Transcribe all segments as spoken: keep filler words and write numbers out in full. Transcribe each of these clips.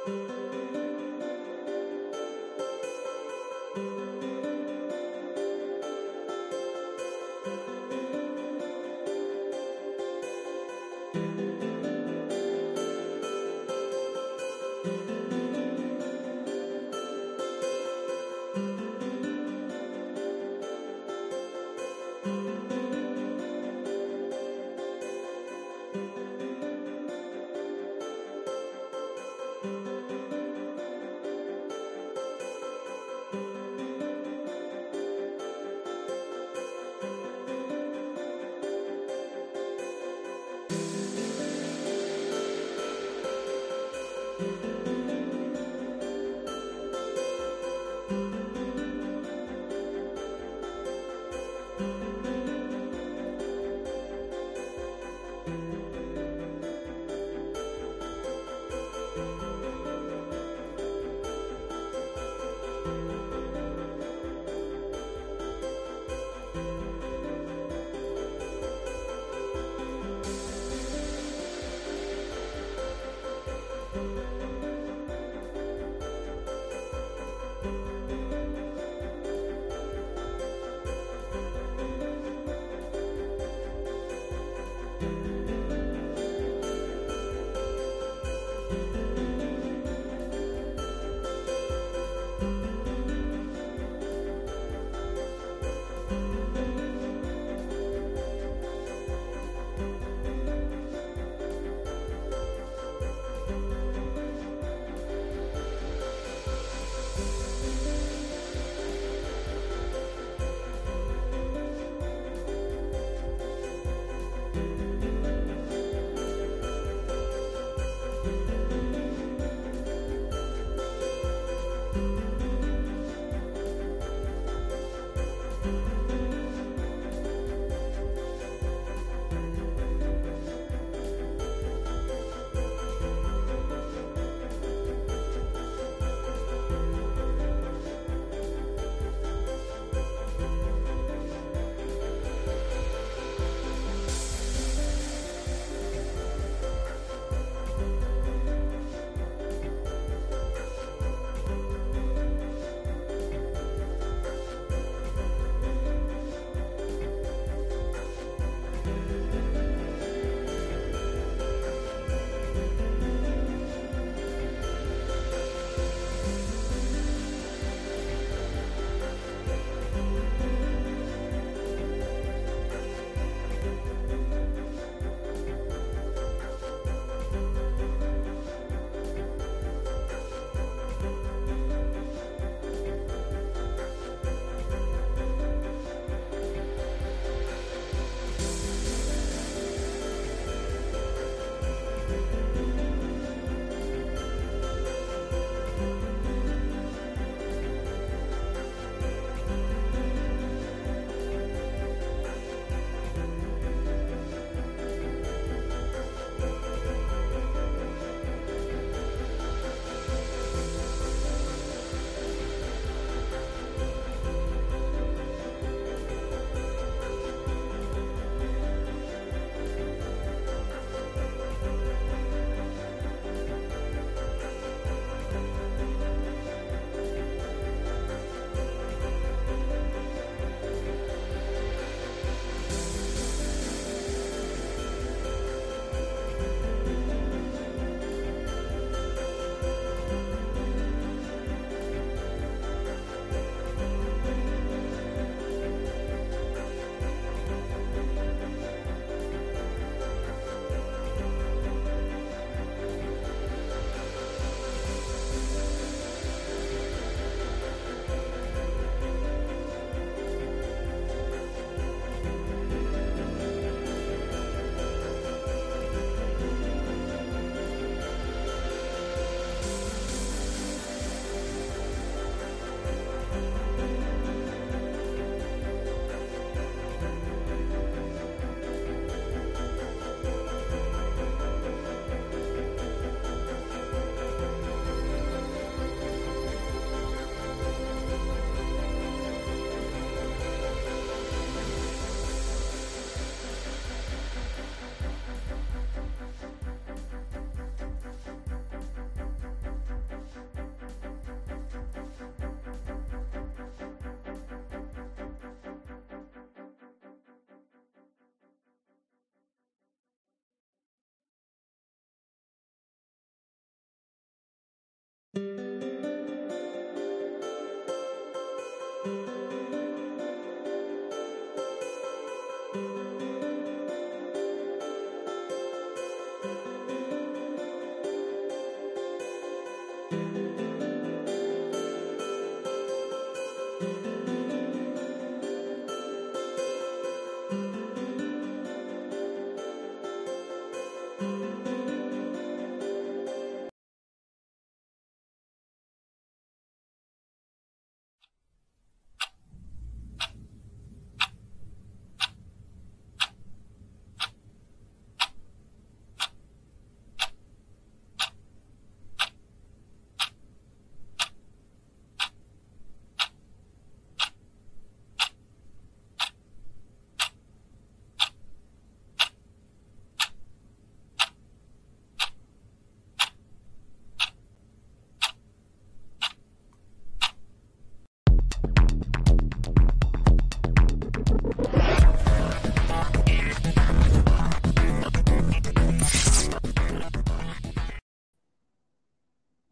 Thank you.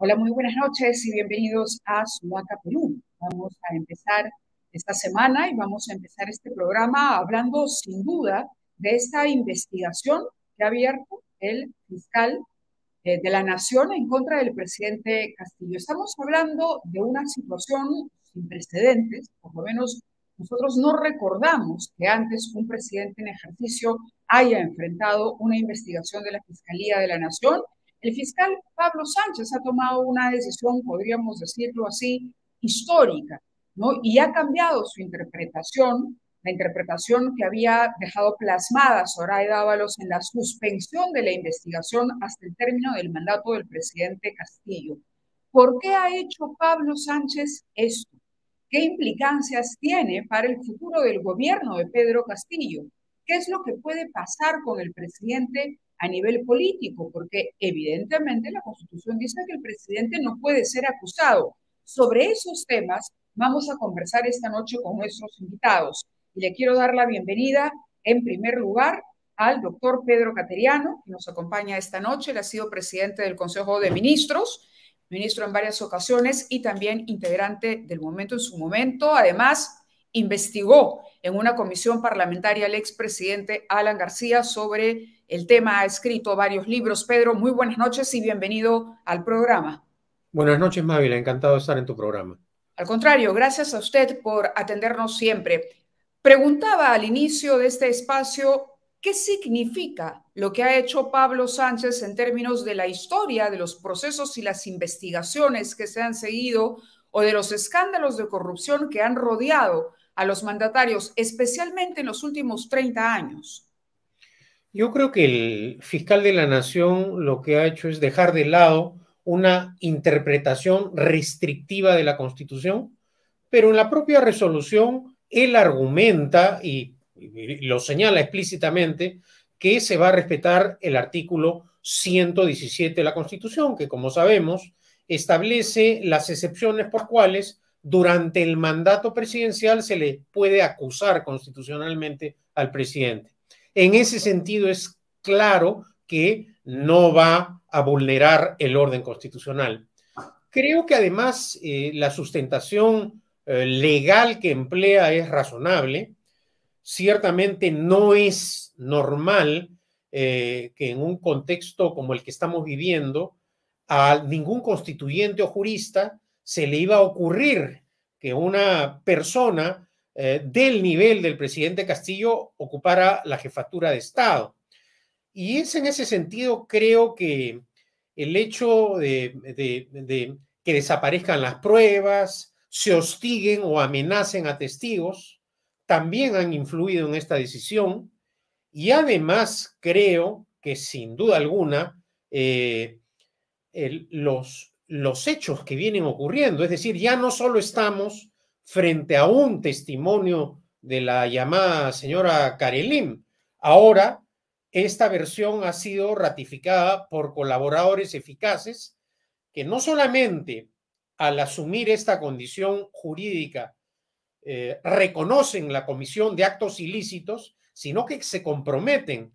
Hola, muy buenas noches y bienvenidos a Sudaca, Perú. Vamos a empezar esta semana y vamos a empezar este programa hablando sin duda de esta investigación que ha abierto el fiscal eh, de la Nación en contra del presidente Castillo. Estamos hablando de una situación sin precedentes, por lo menos nosotros no recordamos que antes un presidente en ejercicio haya enfrentado una investigación de la Fiscalía de la Nación. El fiscal Pablo Sánchez ha tomado una decisión, podríamos decirlo así, histórica, ¿no? Y ha cambiado su interpretación, la interpretación que había dejado plasmada Zoraida Ábalos en la suspensión de la investigación hasta el término del mandato del presidente Castillo. ¿Por qué ha hecho Pablo Sánchez esto? ¿Qué implicancias tiene para el futuro del gobierno de Pedro Castillo? ¿Qué es lo que puede pasar con el presidente a nivel político? Porque evidentemente la Constitución dice que el presidente no puede ser acusado. Sobre esos temas vamos a conversar esta noche con nuestros invitados. Y le quiero dar la bienvenida, en primer lugar, al doctor Pedro Cateriano, que nos acompaña esta noche. Él ha sido presidente del Consejo de Ministros, ministro en varias ocasiones y también integrante del Momento en su momento. Además, investigó en una comisión parlamentaria al expresidente Alan García sobre el tema, ha escrito varios libros. Pedro, muy buenas noches y bienvenido al programa. Buenas noches, Mávila. Encantado de estar en tu programa. Al contrario, gracias a usted por atendernos siempre. Preguntaba al inicio de este espacio, ¿qué significa lo que ha hecho Pablo Sánchez en términos de la historia, de los procesos y las investigaciones que se han seguido o de los escándalos de corrupción que han rodeado a los mandatarios, especialmente en los últimos treinta años? Yo creo que el fiscal de la Nación lo que ha hecho es dejar de lado una interpretación restrictiva de la Constitución, pero en la propia resolución él argumenta y, y lo señala explícitamente que se va a respetar el artículo ciento diecisiete de la Constitución, que como sabemos establece las excepciones por cuales durante el mandato presidencial se le puede acusar constitucionalmente al presidente. En ese sentido es claro que no va a vulnerar el orden constitucional. Creo que además eh, la sustentación eh, legal que emplea es razonable. Ciertamente no es normal eh, que en un contexto como el que estamos viviendo a ningún constituyente o jurista se le iba a ocurrir que una persona eh, del nivel del presidente Castillo ocupara la jefatura de Estado. Y es en ese sentido, creo que el hecho de, de, de que desaparezcan las pruebas, se hostiguen o amenacen a testigos, también han influido en esta decisión. Y además creo que sin duda alguna eh, el, los, los hechos que vienen ocurriendo, es decir, ya no solo estamos frente a un testimonio de la llamada señora Karelim, ahora esta versión ha sido ratificada por colaboradores eficaces que no solamente al asumir esta condición jurídica eh, reconocen la comisión de actos ilícitos, sino que se comprometen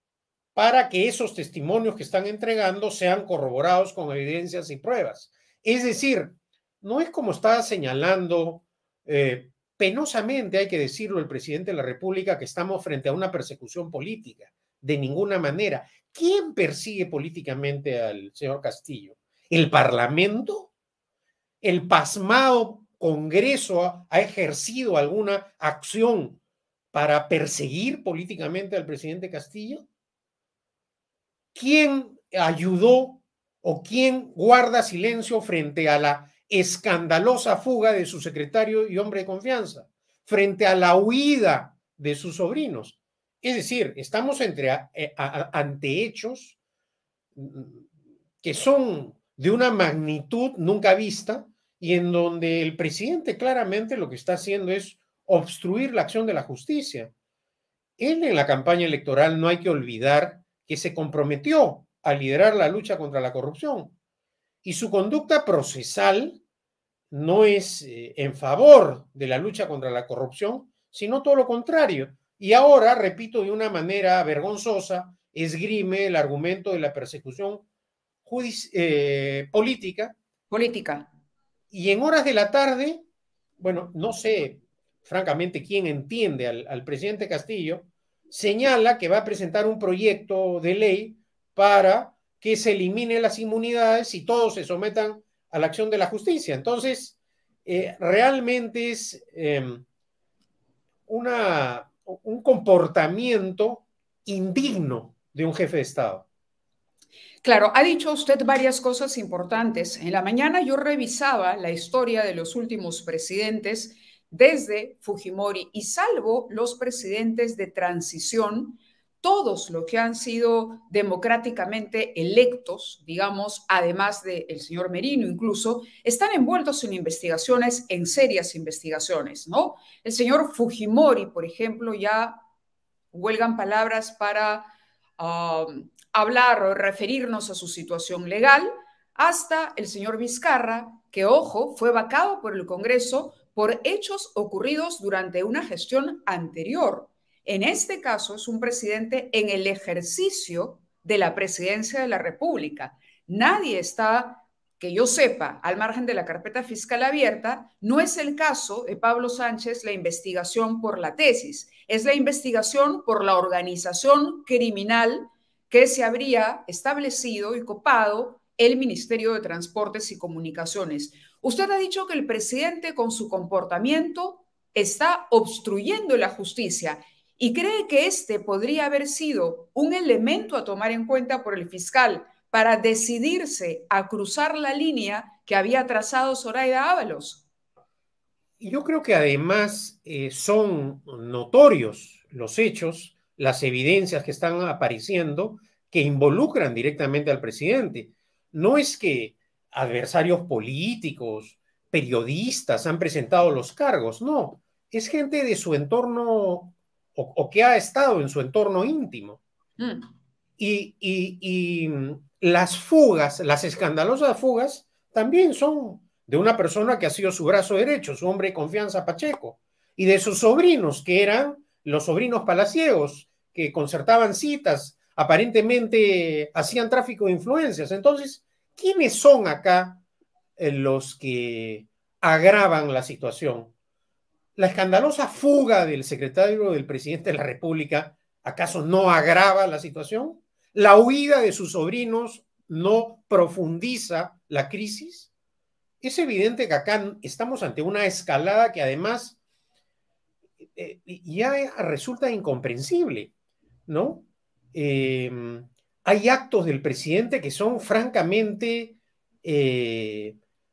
para que esos testimonios que están entregando sean corroborados con evidencias y pruebas. Es decir, no es como está señalando eh, penosamente, hay que decirlo, el presidente de la República, que estamos frente a una persecución política. De ninguna manera. ¿Quién persigue políticamente al señor Castillo? ¿El Parlamento? ¿El pasmado Congreso ha, ha ejercido alguna acción para perseguir políticamente al presidente Castillo? ¿Quién ayudó o quién guarda silencio frente a la escandalosa fuga de su secretario y hombre de confianza, frente a la huida de sus sobrinos? Es decir, estamos entre, a, a, ante hechos que son de una magnitud nunca vista y en donde el presidente claramente lo que está haciendo es obstruir la acción de la justicia. Él en la campaña electoral, no hay que olvidar que se comprometió a liderar la lucha contra la corrupción y su conducta procesal no es eh, en favor de la lucha contra la corrupción, sino todo lo contrario. Y ahora, repito, de una manera vergonzosa, esgrime el argumento de la persecución eh, política. Política. Y en horas de la tarde, bueno, no sé francamente quién entiende al, al presidente Castillo, señala que va a presentar un proyecto de ley para que se eliminen las inmunidades y todos se sometan a la acción de la justicia. Entonces, eh, realmente es eh, una, un comportamiento indigno de un jefe de Estado. Claro, ha dicho usted varias cosas importantes. En la mañana yo revisaba la historia de los últimos presidentes desde Fujimori y salvo los presidentes de transición, todos los que han sido democráticamente electos, digamos, además del señor Merino incluso, están envueltos en investigaciones, en serias investigaciones, ¿no? El señor Fujimori, por ejemplo, ya huelgan palabras para um, hablar o referirnos a su situación legal, hasta el señor Vizcarra, que, ojo, fue vacado por el Congreso por hechos ocurridos durante una gestión anterior. En este caso es un presidente en el ejercicio de la presidencia de la República. Nadie está, que yo sepa, al margen de la carpeta fiscal abierta. No es el caso de Pablo Sánchez la investigación por la tesis, es la investigación por la organización criminal que se habría establecido y copado el Ministerio de Transportes y Comunicaciones. Usted ha dicho que el presidente con su comportamiento está obstruyendo la justicia y cree que este podría haber sido un elemento a tomar en cuenta por el fiscal para decidirse a cruzar la línea que había trazado Zoraida Ábalos. Yo creo que además eh, son notorios los hechos, las evidencias que están apareciendo que involucran directamente al presidente. No es que adversarios políticos, periodistas han presentado los cargos, no, es gente de su entorno o, o que ha estado en su entorno íntimo. Mm. Y, y, y las fugas, las escandalosas fugas, también son de una persona que ha sido su brazo derecho, su hombre de confianza Pacheco, y de sus sobrinos, que eran los sobrinos palaciegos, que concertaban citas, aparentemente hacían tráfico de influencias. Entonces, ¿quiénes son acá eh, los que agravan la situación? ¿La escandalosa fuga del secretario del presidente de la República acaso no agrava la situación? ¿La huida de sus sobrinos no profundiza la crisis? Es evidente que acá estamos ante una escalada que además eh, ya resulta incomprensible, ¿no? Eh, hay actos del presidente que son francamente eh,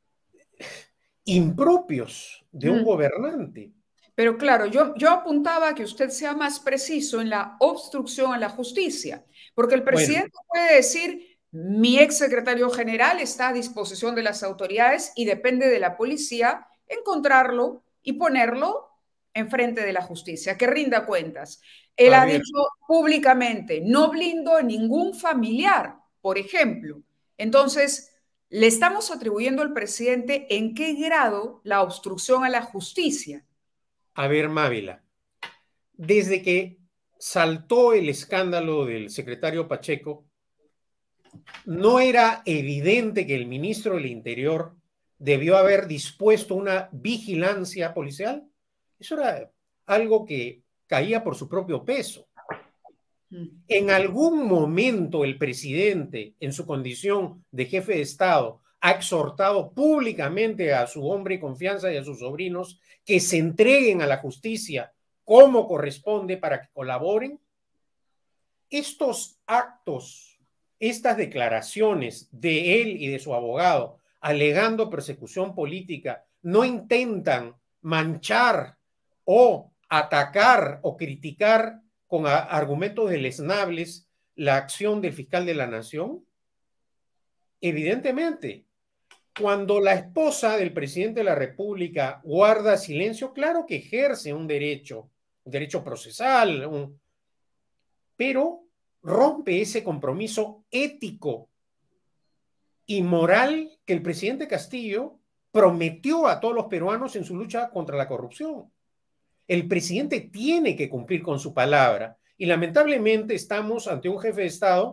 impropios de un mm. gobernante. Pero claro, yo, yo apuntaba a que usted sea más preciso en la obstrucción a la justicia, porque el presidente bueno. puede decir, mi ex secretario general está a disposición de las autoridades y depende de la policía encontrarlo y ponerlo enfrente de la justicia, que rinda cuentas. Él a ha ver. dicho públicamente, no blindo a ningún familiar, por ejemplo. Entonces, le estamos atribuyendo al presidente en qué grado la obstrucción a la justicia. A ver, Mávila, desde que saltó el escándalo del secretario Pacheco, ¿no era evidente que el ministro del Interior debió haber dispuesto una vigilancia policial? Eso era algo que caía por su propio peso. En algún momento el presidente, en su condición de jefe de Estado, ha exhortado públicamente a su hombre de confianza y a sus sobrinos que se entreguen a la justicia como corresponde para que colaboren. Estos actos, estas declaraciones de él y de su abogado alegando persecución política no intentan manchar o atacar o criticar con argumentos deleznables la acción del fiscal de la Nación. Evidentemente, cuando la esposa del presidente de la República guarda silencio, claro que ejerce un derecho, un derecho procesal, un... pero rompe ese compromiso ético y moral que el presidente Castillo prometió a todos los peruanos en su lucha contra la corrupción. El presidente tiene que cumplir con su palabra y lamentablemente estamos ante un jefe de Estado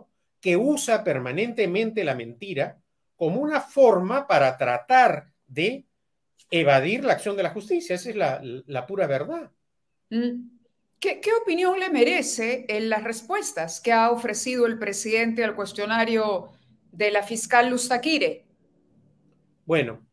que usa permanentemente la mentira como una forma para tratar de evadir la acción de la justicia. Esa es la, la pura verdad. ¿Qué, ¿Qué opinión le merece en las respuestas que ha ofrecido el presidente al cuestionario de la fiscal Luz Taquire? Bueno,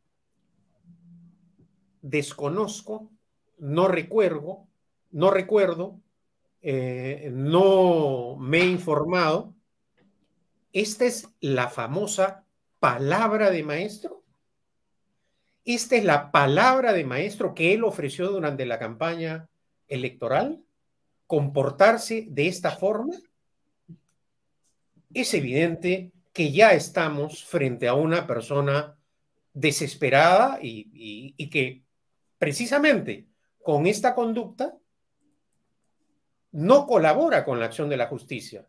desconozco, no recuerdo, no recuerdo, eh, no me he informado. ¿Esta es la famosa palabra de maestro? ¿Esta es la palabra de maestro que él ofreció durante la campaña electoral? ¿Comportarse de esta forma? Es evidente que ya estamos frente a una persona desesperada y, y, y que precisamente con esta conducta no colabora con la acción de la justicia.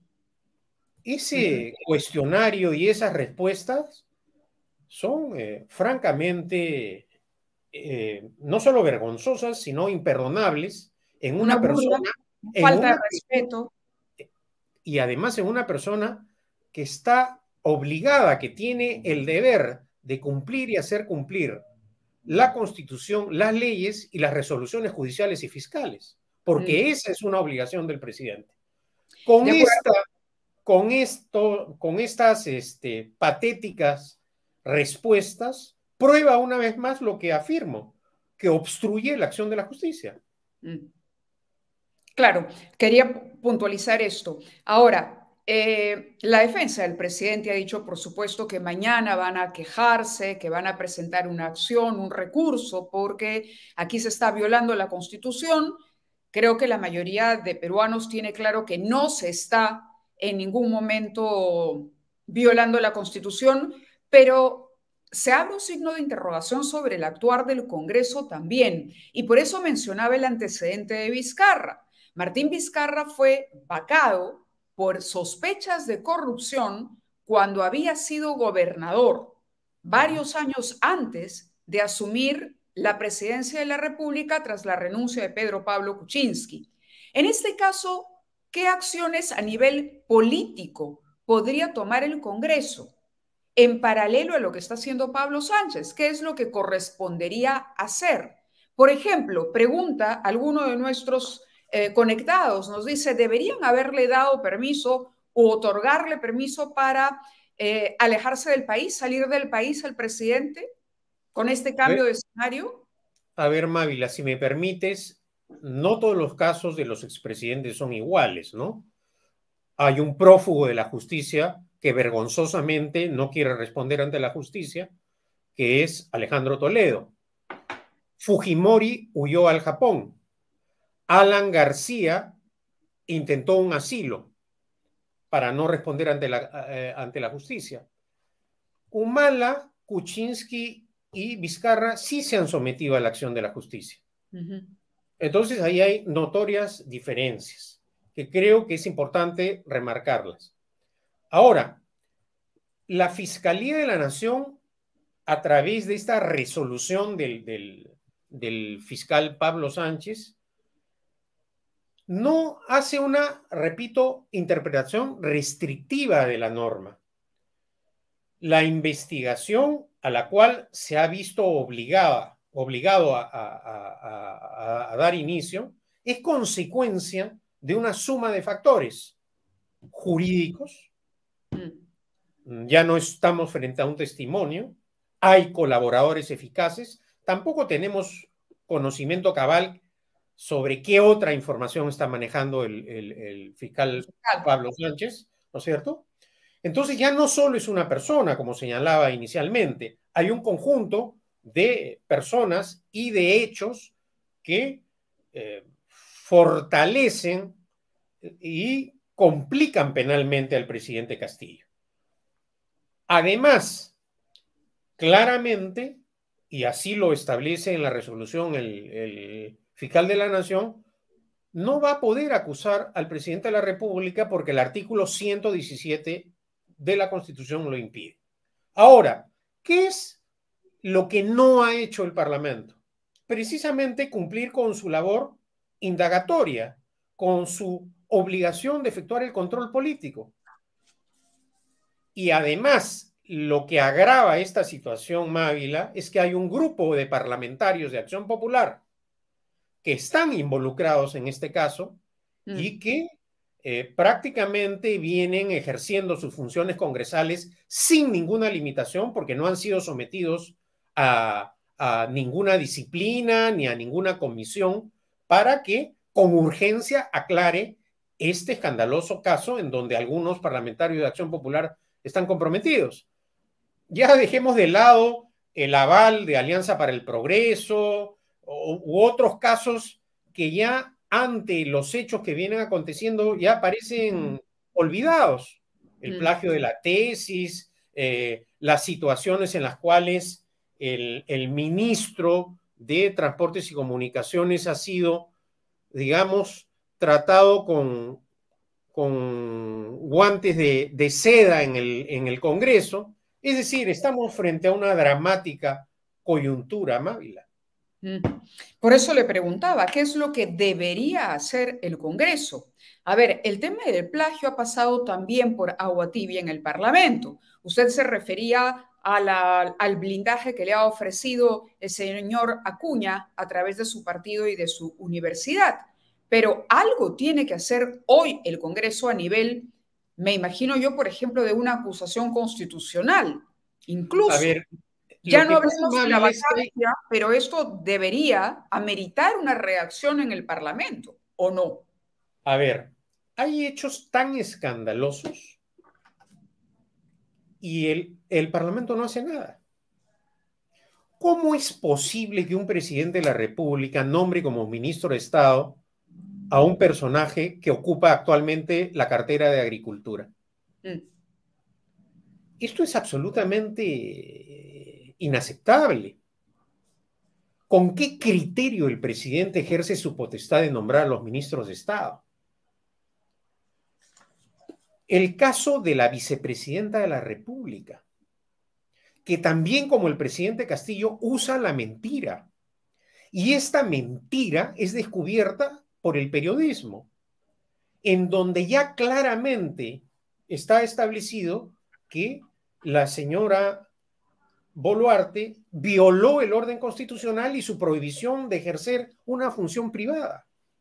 Ese cuestionario y esas respuestas son eh, francamente eh, no solo vergonzosas, sino imperdonables en una, una burla, persona, en falta una, de respeto. Y además en una persona que está obligada, que tiene el deber de cumplir y hacer cumplir la Constitución, las leyes y las resoluciones judiciales y fiscales, porque mm. esa es una obligación del presidente. Con, esta, con, esto, con estas este, patéticas respuestas, prueba una vez más lo que afirmo, que obstruye la acción de la justicia. Claro, quería puntualizar esto. Ahora, eh, la defensa del presidente ha dicho, por supuesto, que mañana van a quejarse, que van a presentar una acción, un recurso, porque aquí se está violando la Constitución. Creo que la mayoría de peruanos tiene claro que no se está en ningún momento violando la Constitución, pero se abre un signo de interrogación sobre el actuar del Congreso también. Y por eso mencionaba el antecedente de Vizcarra. Martín Vizcarra fue vacado por sospechas de corrupción cuando había sido gobernador, varios años antes de asumir la presidencia de la República tras la renuncia de Pedro Pablo Kuczynski. En este caso, ¿qué acciones a nivel político podría tomar el Congreso en paralelo a lo que está haciendo Pablo Sánchez? ¿Qué es lo que correspondería hacer? Por ejemplo, pregunta alguno de nuestros eh, conectados, nos dice, ¿deberían haberle dado permiso o otorgarle permiso para eh, alejarse del país, salir del país al presidente con este cambio de escenario? A ver, Mávila, si me permites, no todos los casos de los expresidentes son iguales, ¿no? Hay un prófugo de la justicia que vergonzosamente no quiere responder ante la justicia, que es Alejandro Toledo. Fujimori huyó al Japón. Alan García intentó un asilo para no responder ante la, eh, ante la justicia. Humala, Kuczynski y Vizcarra sí se han sometido a la acción de la justicia. Uh-huh. Entonces ahí hay notorias diferencias que creo que es importante remarcarlas. Ahora, la Fiscalía de la Nación, a través de esta resolución del, del, del fiscal Pablo Sánchez, no hace una, repito, interpretación restrictiva de la norma. La investigación a la cual se ha visto obligada, obligado a, a, a, a, a dar inicio es consecuencia de una suma de factores jurídicos. Ya no estamos frente a un testimonio, hay colaboradores eficaces, tampoco tenemos conocimiento cabal sobre qué otra información está manejando el, el, el fiscal Pablo Sánchez, ¿no es cierto? Entonces ya no solo es una persona, como señalaba inicialmente, hay un conjunto de personas y de hechos que eh, fortalecen y complican penalmente al presidente Castillo. Además, claramente, y así lo establece en la resolución el, el fiscal de la Nación, no va a poder acusar al presidente de la República porque el artículo ciento diecisiete de la Constitución lo impide. Ahora, ¿qué es lo que no ha hecho el Parlamento? Precisamente cumplir con su labor indagatoria, con su obligación de efectuar el control político. Y además, lo que agrava esta situación, Mávila, es que hay un grupo de parlamentarios de Acción Popular que están involucrados en este caso mm. y que eh, prácticamente vienen ejerciendo sus funciones congresales sin ninguna limitación porque no han sido sometidos a, a ninguna disciplina ni a ninguna comisión para que con urgencia aclare este escandaloso caso en donde algunos parlamentarios de Acción Popular están comprometidos. Ya dejemos de lado el aval de Alianza para el Progreso u, u otros casos que ya ante los hechos que vienen aconteciendo ya parecen olvidados. El plagio de la tesis, eh, las situaciones en las cuales el, el ministro de Transportes y Comunicaciones ha sido, digamos, tratado con, con guantes de, de seda en el, en el Congreso. Es decir, estamos frente a una dramática coyuntura, Mávila. Por eso le preguntaba, ¿qué es lo que debería hacer el Congreso? A ver, el tema del plagio ha pasado también por agua tibia en el Parlamento. Usted se refería a la, al blindaje que le ha ofrecido el señor Acuña a través de su partido y de su universidad. Pero algo tiene que hacer hoy el Congreso a nivel, me imagino yo, por ejemplo, de una acusación constitucional. Incluso, a ver, ya no hablemos de la vacancia, pero esto debería ameritar una reacción en el Parlamento, ¿o no? A ver, hay hechos tan escandalosos y el, el Parlamento no hace nada. ¿Cómo es posible que un presidente de la República nombre como ministro de Estado a un personaje que ocupa actualmente la cartera de Agricultura? Mm. Esto es absolutamente inaceptable. ¿Con qué criterio el presidente ejerce su potestad de nombrar a los ministros de Estado? El caso de la vicepresidenta de la República, que también como el presidente Castillo usa la mentira. Y esta mentira es descubierta por el periodismo, en donde ya claramente está establecido que la señora Boluarte violó el orden constitucional y su prohibición de ejercer una función privada.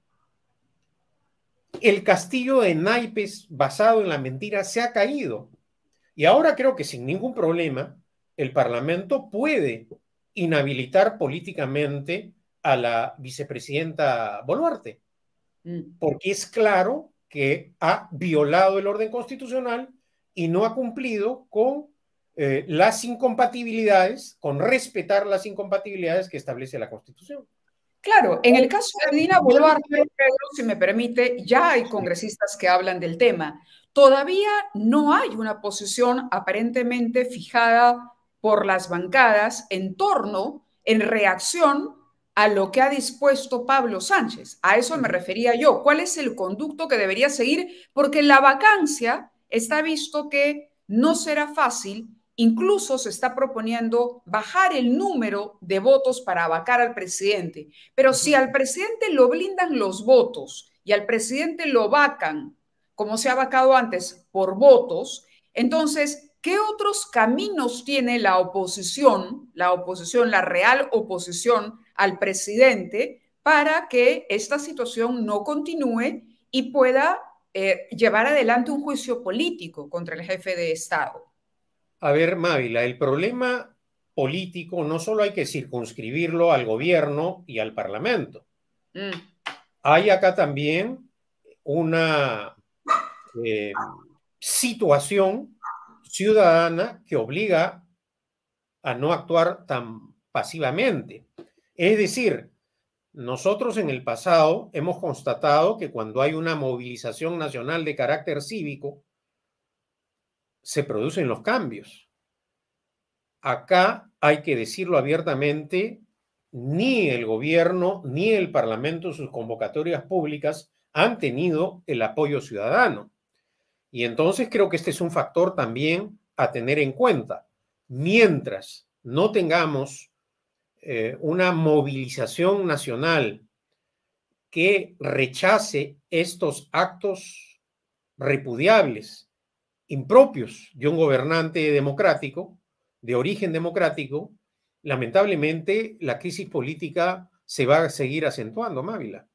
El castillo de naipes basado en la mentira se ha caído. Y ahora creo que sin ningún problema el Parlamento puede inhabilitar políticamente a la vicepresidenta Boluarte, porque es claro que ha violado el orden constitucional y no ha cumplido con eh, las incompatibilidades, con respetar las incompatibilidades que establece la Constitución. Claro, en el caso de Dina Boluarte, Pedro, si me permite, ya hay congresistas que hablan del tema. Todavía no hay una posición aparentemente fijada por las bancadas en torno, en reacción a lo que ha dispuesto Pablo Sánchez. A eso me refería yo. ¿Cuál es el conducto que debería seguir? Porque la vacancia está visto que no será fácil. Incluso se está proponiendo bajar el número de votos para vacar al presidente. Pero si al presidente lo blindan los votos y al presidente lo vacan, como se ha vacado antes, por votos, entonces, ¿qué otros caminos tiene la oposición, la oposición, la real oposición al presidente para que esta situación no continúe y pueda eh, llevar adelante un juicio político contra el jefe de Estado? A ver, Mávila, el problema político no solo hay que circunscribirlo al gobierno y al Parlamento. Mm. Hay acá también una eh, situación ciudadana que obliga a no actuar tan pasivamente. Es decir, nosotros en el pasado hemos constatado que cuando hay una movilización nacional de carácter cívico, se producen los cambios. Acá hay que decirlo abiertamente, ni el gobierno ni el Parlamento en sus convocatorias públicas han tenido el apoyo ciudadano. Y entonces creo que este es un factor también a tener en cuenta. Mientras no tengamos eh, una movilización nacional que rechace estos actos repudiables impropios de un gobernante democrático, de origen democrático, lamentablemente la crisis política se va a seguir acentuando, Mávila.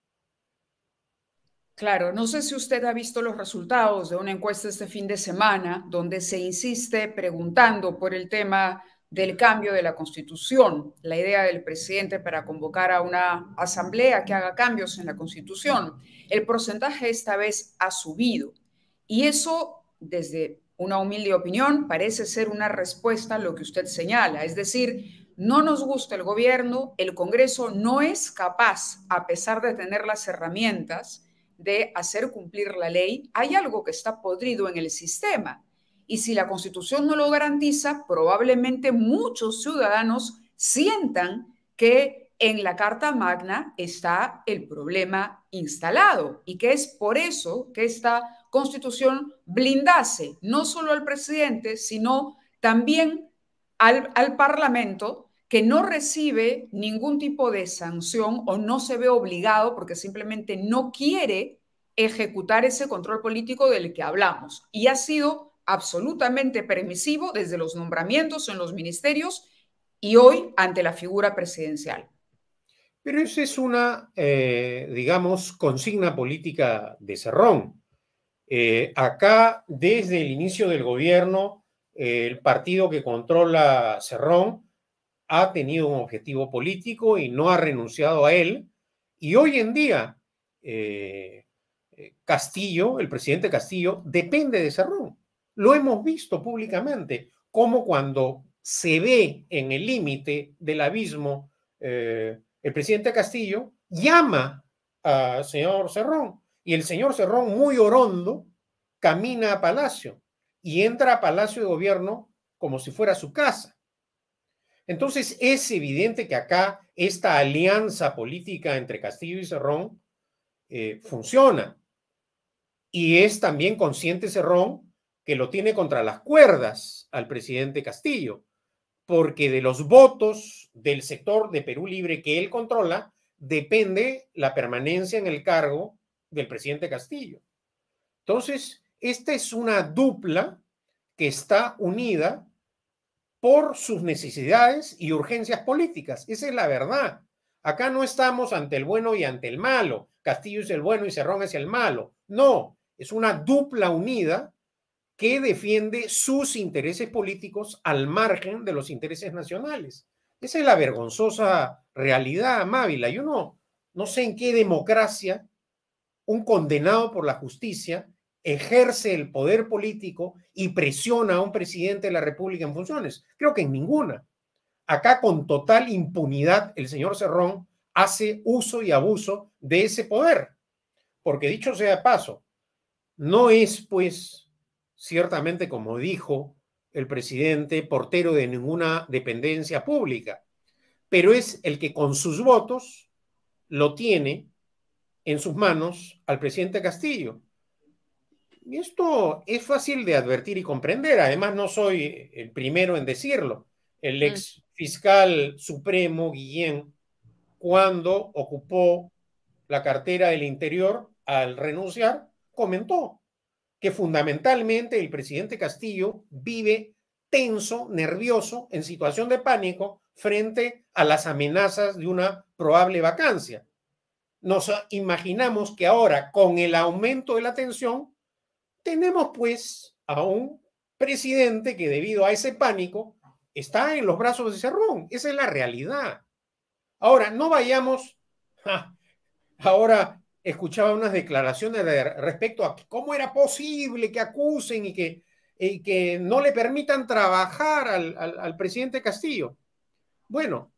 Claro, no sé si usted ha visto los resultados de una encuesta este fin de semana donde se insiste preguntando por el tema del cambio de la Constitución, la idea del presidente para convocar a una asamblea que haga cambios en la Constitución. El porcentaje esta vez ha subido y eso, desde una humilde opinión, parece ser una respuesta a lo que usted señala, es decir, no nos gusta el gobierno, el Congreso no es capaz, a pesar de tener las herramientas, de hacer cumplir la ley, hay algo que está podrido en el sistema. Y si la Constitución no lo garantiza, probablemente muchos ciudadanos sientan que en la Carta Magna está el problema instalado y que es por eso que esta Constitución blindase no solo al presidente, sino también al, al Parlamento, que no recibe ningún tipo de sanción o no se ve obligado porque simplemente no quiere ejecutar ese control político del que hablamos. Y ha sido absolutamente permisivo desde los nombramientos en los ministerios y hoy ante la figura presidencial. Pero esa es una, eh, digamos, consigna política de Cerrón. Eh, acá, desde el inicio del gobierno, eh, el partido que controla Cerrón ha tenido un objetivo político y no ha renunciado a él. Y hoy en día, eh, Castillo, el presidente Castillo, depende de Cerrón. Lo hemos visto públicamente, como cuando se ve en el límite del abismo, eh, el presidente Castillo llama al señor Cerrón y el señor Cerrón, muy orondo, camina a Palacio y entra a Palacio de Gobierno como si fuera su casa. Entonces es evidente que acá esta alianza política entre Castillo y Cerrón eh, funciona. Y es también consciente Cerrón que lo tiene contra las cuerdas al presidente Castillo, porque de los votos del sector de Perú Libre que él controla depende la permanencia en el cargo del presidente Castillo. Entonces, esta es una dupla que está unida por sus necesidades y urgencias políticas. Esa es la verdad. Acá no estamos ante el bueno y ante el malo. Castillo es el bueno y Cerrón es el malo. No, es una dupla unida que defiende sus intereses políticos al margen de los intereses nacionales. Esa es la vergonzosa realidad, Mávila. Yo no, no sé en qué democracia un condenado por la justicia ejerce el poder político y presiona a un presidente de la República en funciones. Creo que en ninguna. Acá con total impunidad el señor Cerrón hace uso y abuso de ese poder. Porque dicho sea de paso, no es pues ciertamente, como dijo el presidente, portero de ninguna dependencia pública, pero es el que con sus votos lo tiene en sus manos al presidente Castillo. Y esto es fácil de advertir y comprender. Además, no soy el primero en decirlo. El ex fiscal supremo, Guillén, cuando ocupó la cartera del Interior, al renunciar, comentó que fundamentalmente el presidente Castillo vive tenso, nervioso, en situación de pánico frente a las amenazas de una probable vacancia. Nos imaginamos que ahora, con el aumento de la tensión, tenemos pues a un presidente que debido a ese pánico está en los brazos de Cerrón. Esa es la realidad. Ahora, no vayamos... Ja, ahora escuchaba unas declaraciones de, respecto a cómo era posible que acusen y que, y que no le permitan trabajar al, al, al presidente Castillo. Bueno,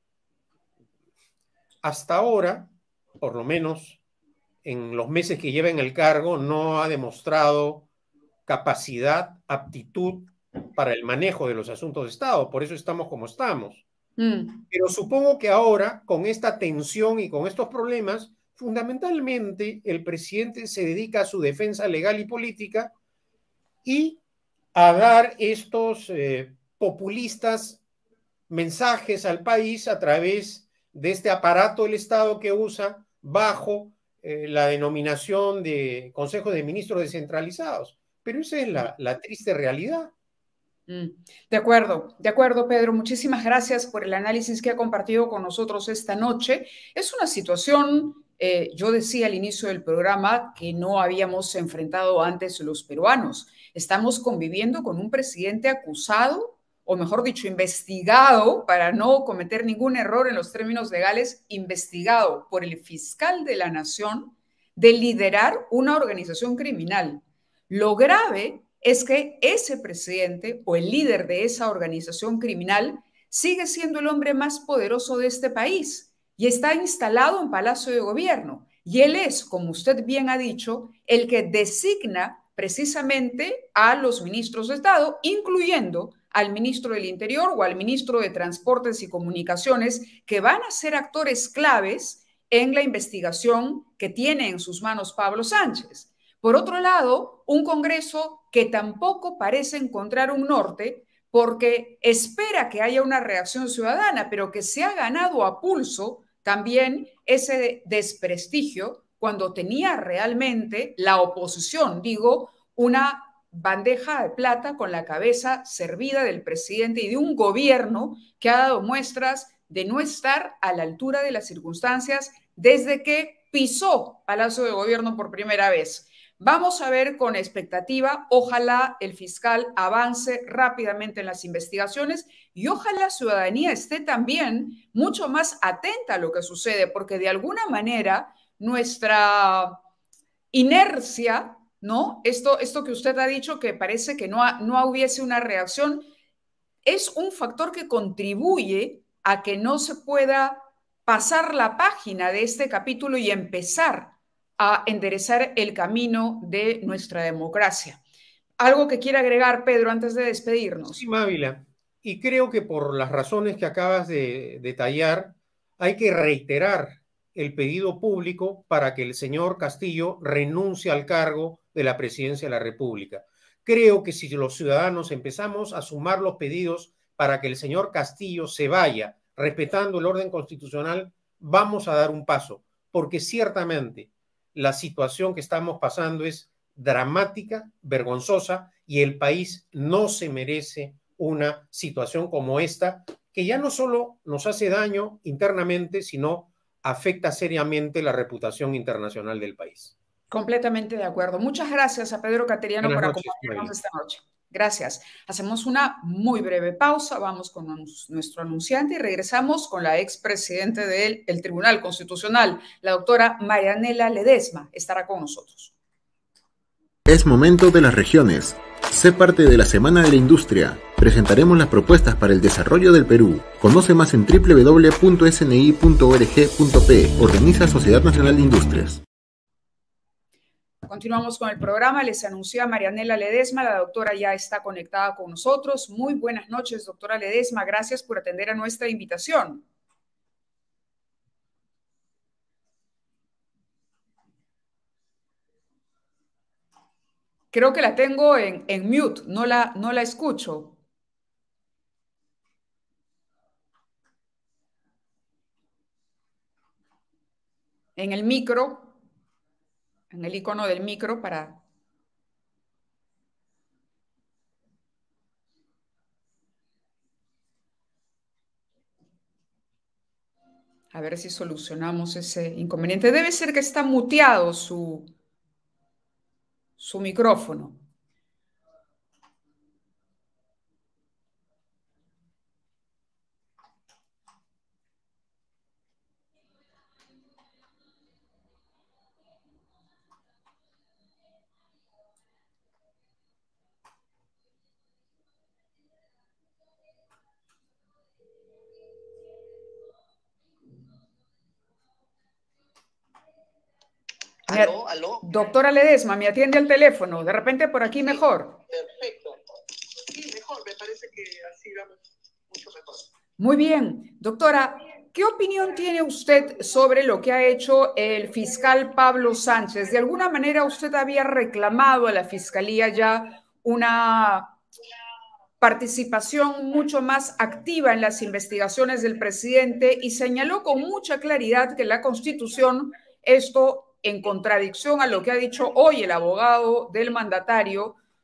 hasta ahora, por lo menos en los meses que lleva en el cargo, no ha demostrado capacidad, aptitud para el manejo de los asuntos de Estado. Por eso estamos como estamos. Mm. Pero supongo que ahora, con esta tensión y con estos problemas, fundamentalmente el presidente se dedica a su defensa legal y política y a dar estos eh, populistas mensajes al país a través de este aparato del Estado que usa bajo eh, la denominación de Consejo de Ministros Descentralizados. Pero esa es la, la triste realidad. De acuerdo, de acuerdo, Pedro. Muchísimas gracias por el análisis que ha compartido con nosotros esta noche. Es una situación, eh, yo decía al inicio del programa, que no habíamos enfrentado antes los peruanos. Estamos conviviendo con un presidente acusado, o mejor dicho, investigado, para no cometer ningún error en los términos legales, investigado por el fiscal de la Nación de liderar una organización criminal. Lo grave es que ese presidente o el líder de esa organización criminal sigue siendo el hombre más poderoso de este país y está instalado en Palacio de Gobierno. Y él es, como usted bien ha dicho, el que designa precisamente a los ministros de Estado, incluyendo al ministro del Interior o al ministro de Transportes y Comunicaciones, que van a ser actores claves en la investigación que tiene en sus manos Pablo Sánchez. Por otro lado, un Congreso que tampoco parece encontrar un norte porque espera que haya una reacción ciudadana, pero que se ha ganado a pulso también ese desprestigio cuando tenía realmente la oposición, digo, una bandeja de plata con la cabeza servida del presidente y de un gobierno que ha dado muestras de no estar a la altura de las circunstancias desde que pisó Palacio de Gobierno por primera vez. Vamos a ver con expectativa, ojalá el fiscal avance rápidamente en las investigaciones y ojalá la ciudadanía esté también mucho más atenta a lo que sucede, porque de alguna manera nuestra inercia, ¿no? Esto, esto que usted ha dicho, que parece que no, ha, no hubiese una reacción, es un factor que contribuye a que no se pueda pasar la página de este capítulo y empezar a enderezar el camino de nuestra democracia. ¿Algo que quiera agregar, Pedro, antes de despedirnos? Sí, Mávila, y creo que por las razones que acabas de detallar, hay que reiterar el pedido público para que el señor Castillo renuncie al cargo de la presidencia de la República. Creo que si los ciudadanos empezamos a sumar los pedidos para que el señor Castillo se vaya respetando el orden constitucional, vamos a dar un paso, porque ciertamente la situación que estamos pasando es dramática, vergonzosa, y el país no se merece una situación como esta, que ya no solo nos hace daño internamente, sino afecta seriamente la reputación internacional del país. Completamente de acuerdo. Muchas gracias a Pedro Cateriano por acompañarnos esta noche. Gracias. Hacemos una muy breve pausa, vamos con nuestro anunciante y regresamos con la expresidenta del el Tribunal Constitucional, la doctora Marianela Ledesma, estará con nosotros. Es momento de las regiones. Sé parte de la Semana de la Industria. Presentaremos las propuestas para el desarrollo del Perú. Conoce más en doble u doble u doble u punto s n i punto org punto p. Organiza Sociedad Nacional de Industrias. Continuamos con el programa. Les anuncia Marianela Ledesma, la doctora ya está conectada con nosotros. Muy buenas noches, doctora Ledesma. Gracias por atender a nuestra invitación. Creo que la tengo en, en mute, no la, no la escucho. En el micro. En el icono del micro para... A ver si solucionamos ese inconveniente. Debe ser que está muteado su, su micrófono. Aló, aló. Doctora Ledesma, me atiende al teléfono. De repente por aquí mejor. Perfecto. Sí, mejor. Me parece que así vamos mucho mejor. Muy bien. Doctora, ¿qué opinión tiene usted sobre lo que ha hecho el fiscal Pablo Sánchez? De alguna manera usted había reclamado a la Fiscalía ya una participación mucho más activa en las investigaciones del presidente y señaló con mucha claridad que la Constitución, esto en contradicción a lo que ha dicho hoy el abogado del mandatario,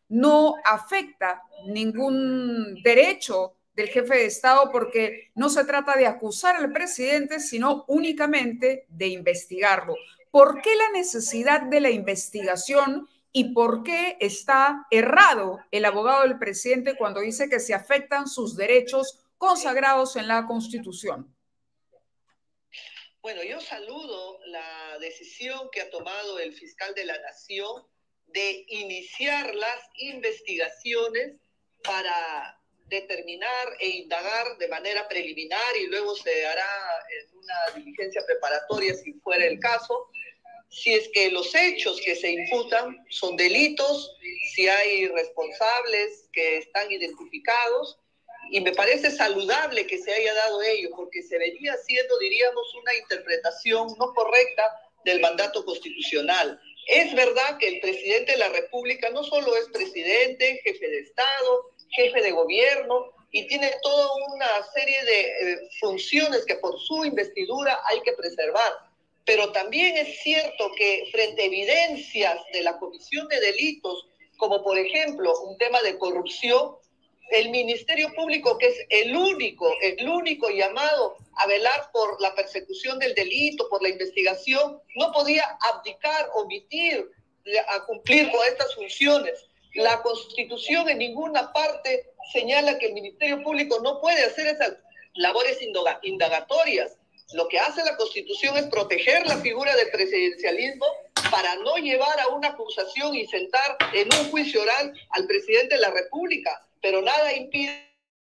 no afecta ningún derecho del jefe de Estado porque no se trata de acusar al presidente, sino únicamente de investigarlo. ¿Por qué la necesidad de la investigación y por qué está errado el abogado del presidente cuando dice que se afectan sus derechos consagrados en la Constitución? Bueno, yo saludo la decisión que ha tomado el fiscal de la Nación de iniciar las investigaciones para determinar e indagar de manera preliminar y luego se hará en una diligencia preparatoria si fuera el caso, si es que los hechos que se imputan son delitos, si hay responsables que están identificados, y me parece saludable que se haya dado ello, porque se venía haciendo, diríamos, una interpretación no correcta del mandato constitucional. Es verdad que el presidente de la República no solo es presidente, jefe de Estado, jefe de gobierno, y tiene toda una serie de eh, funciones que por su investidura hay que preservar. Pero también es cierto que frente a evidencias de la comisión de delitos, como por ejemplo un tema de corrupción, el Ministerio Público, que es el único, el único llamado a velar por la persecución del delito, por la investigación, no podía abdicar, omitir, a cumplir con estas funciones. La Constitución en ninguna parte señala que el Ministerio Público no puede hacer esas labores indagatorias. Lo que hace la Constitución es proteger la figura del presidencialismo para no llevar a una acusación y sentar en un juicio oral al presidente de la República. Pero nada impide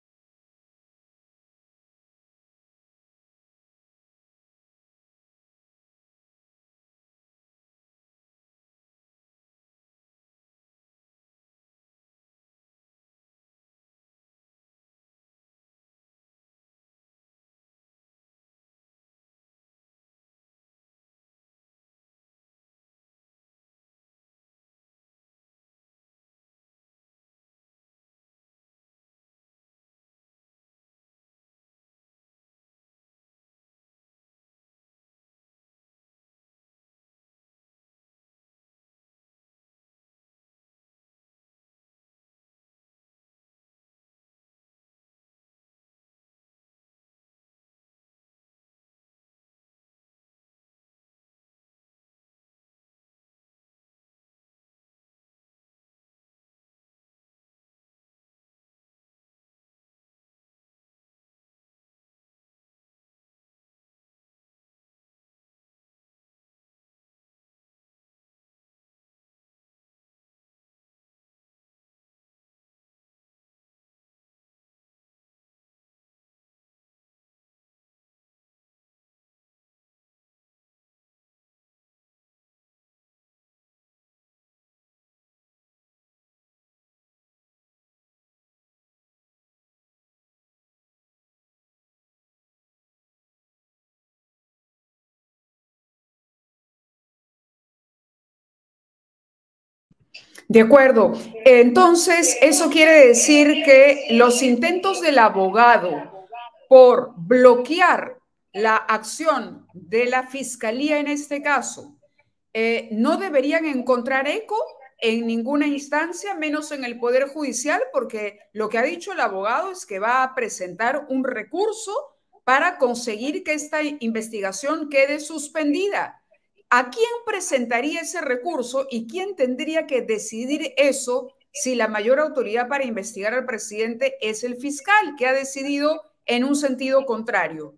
De acuerdo. Entonces, eso quiere decir que los intentos del abogado por bloquear la acción de la fiscalía en este caso eh, no deberían encontrar eco en ninguna instancia, menos en el Poder Judicial, porque lo que ha dicho el abogado es que va a presentar un recurso para conseguir que esta investigación quede suspendida. ¿A quién presentaría ese recurso y quién tendría que decidir eso si la mayor autoridad para investigar al presidente es el fiscal, que ha decidido en un sentido contrario?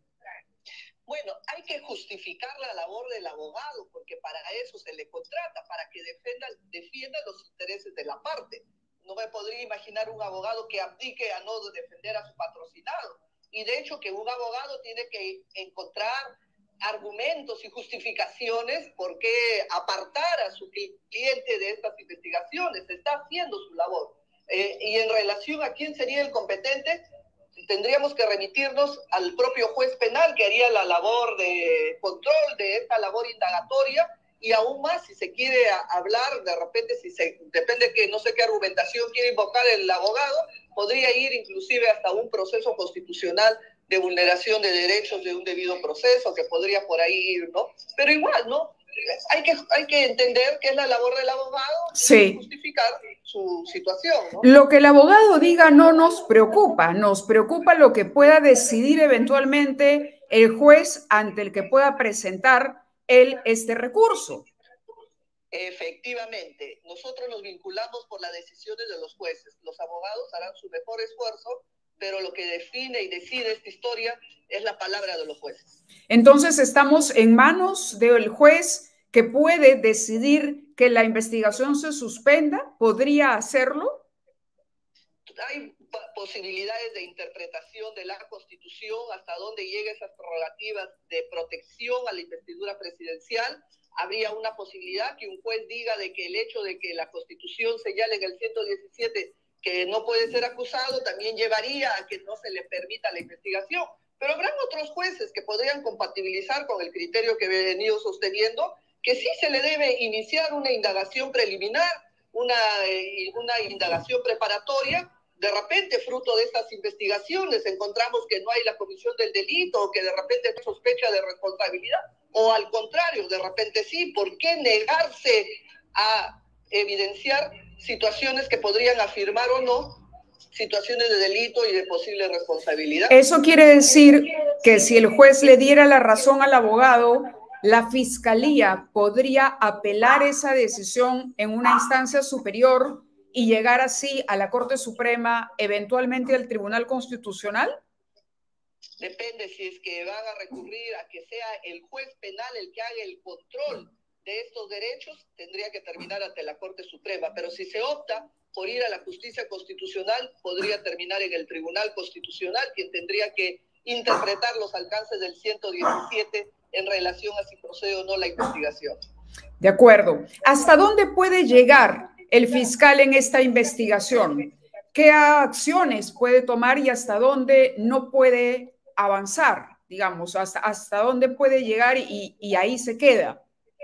Bueno, hay que justificar la labor del abogado, porque para eso se le contrata, para que defienda, defienda los intereses de la parte. No me podría imaginar un abogado que abdique a no defender a su patrocinado. Y de hecho que un abogado tiene que encontrar argumentos y justificaciones por qué apartar a su cliente de estas investigaciones. Está haciendo su labor. Eh, y en relación a quién sería el competente, tendríamos que remitirnos al propio juez penal que haría la labor de control de esta labor indagatoria, y aún más si se quiere hablar, de repente, si se, depende que no sé qué argumentación quiere invocar el abogado, podría ir inclusive hasta un proceso constitucional de vulneración de derechos de un debido proceso, que podría por ahí ir, ¿no? Pero igual, ¿no? hay que, hay que entender que es la labor del abogado sí. y justificar su situación, ¿no? Lo que el abogado diga no nos preocupa, nos preocupa lo que pueda decidir eventualmente el juez ante el que pueda presentar él este recurso. Efectivamente, nosotros nos vinculamos por las decisiones de los jueces. Los abogados harán su mejor esfuerzo, pero lo que define y decide esta historia es la palabra de los jueces. Entonces, estamos en manos del juez que puede decidir que la investigación se suspenda. ¿Podría hacerlo? Hay posibilidades de interpretación de la Constitución, hasta dónde llega esas prerrogativas de protección a la investidura presidencial. Habría una posibilidad que un juez diga de que el hecho de que la Constitución señale en el ciento diecisiete que no puede ser acusado también llevaría a que no se le permita la investigación. Pero habrán otros jueces que podrían compatibilizar con el criterio que he venido sosteniendo, que sí se le debe iniciar una indagación preliminar, una, eh, una indagación preparatoria. De repente, fruto de estas investigaciones, encontramos que no hay la comisión del delito o que de repente no sospecha de responsabilidad, o al contrario, de repente sí. ¿Por qué negarse a evidenciar situaciones que podrían afirmar o no situaciones de delito y de posible responsabilidad? Eso quiere decir que si el juez le diera la razón al abogado, la fiscalía podría apelar esa decisión en una instancia superior y llegar así a la Corte Suprema, eventualmente al Tribunal Constitucional. Depende si es que van a recurrir a que sea el juez penal el que haga el control de estos derechos, tendría que terminar ante la Corte Suprema. Pero si se opta por ir a la justicia constitucional, podría terminar en el Tribunal Constitucional, quien tendría que interpretar los alcances del ciento diecisiete en relación a si procede o no la investigación. De acuerdo. ¿Hasta dónde puede llegar el fiscal en esta investigación? ¿Qué acciones puede tomar y hasta dónde no puede avanzar? Digamos, hasta, hasta dónde puede llegar y, y ahí se queda.